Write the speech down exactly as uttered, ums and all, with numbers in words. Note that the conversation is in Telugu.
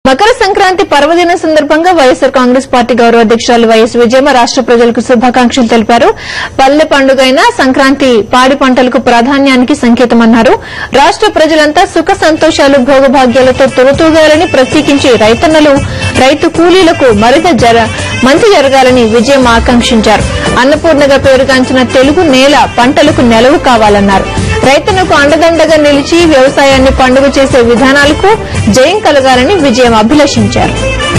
మకర సంక్రాంతి పర్వదిన సందర్భంగా వైఎస్సార్ కాంగ్రెస్ పార్టీ గౌరవ అధ్యక్షురాలు వైఎస్ విజయమ్మ రాష్ట ప్రజలకు శుభాకాంక్షలు తెలిపారు. పల్లె పండుగైన సంక్రాంతి పాడి పంటలకు ప్రాధాన్యానికి సంకేతమన్నారు. రాష్ట ప్రజలంతా సుఖ సంతోషాలు భోగభాగ్యాలతో తొలతూగాలని, ప్రత్యేకించి రైతన్నలు రైతు కూలీలకు మరింత మంచి జరగాలని విజయమ్మ ఆకాంక్షించారు. అన్నపూర్ణగా పేరుగాంచిన తెలుగు నేల పంటలకు నెలవు కావాలన్నారు. రైతులకు అండదండగా నిలిచి వ్యవసాయాన్ని పండుగ చేసే విధానాలకు జయం కలగాలని విజయం అభిలషించారు.